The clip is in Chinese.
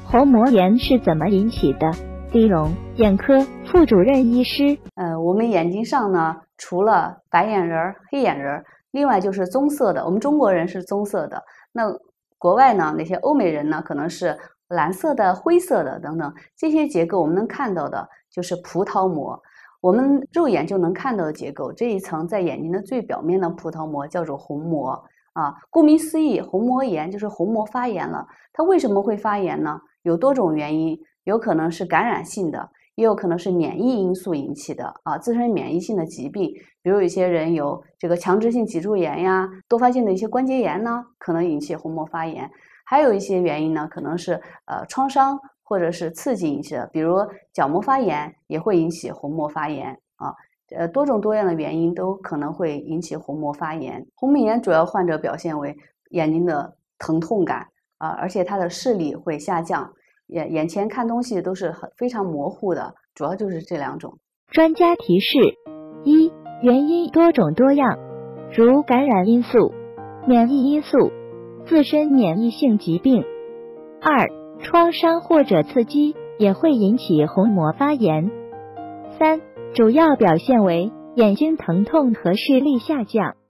虹膜炎是怎么引起的？李荣，眼科副主任医师。 我们眼睛上呢，除了白眼仁、黑眼仁，另外就是棕色的。我们中国人是棕色的，那国外呢，那些欧美人呢，可能是蓝色的、灰色的等等。这些结构我们能看到的就是葡萄膜，我们肉眼就能看到的结构。这一层在眼睛的最表面的葡萄膜叫做虹膜啊。顾名思义，虹膜炎就是虹膜发炎了。它为什么会发炎呢？有多种原因，有可能是感染性的，也有可能是免疫因素引起的啊，自身免疫性的疾病，比如有些人有这个强直性脊柱炎呀，多发性的一些关节炎呢，可能引起虹膜发炎。还有一些原因呢，可能是创伤或者是刺激引起的，比如角膜发炎也会引起虹膜发炎啊。多种多样的原因都可能会引起虹膜发炎。虹膜炎主要患者表现为眼睛的疼痛感啊，而且他的视力会下降，眼前看东西都是非常模糊的，主要就是这两种。 专家提示：一、原因多种多样，如感染因素、免疫因素、自身免疫性疾病；二、创伤或者刺激也会引起虹膜发炎；三、主要表现为眼睛疼痛和视力下降。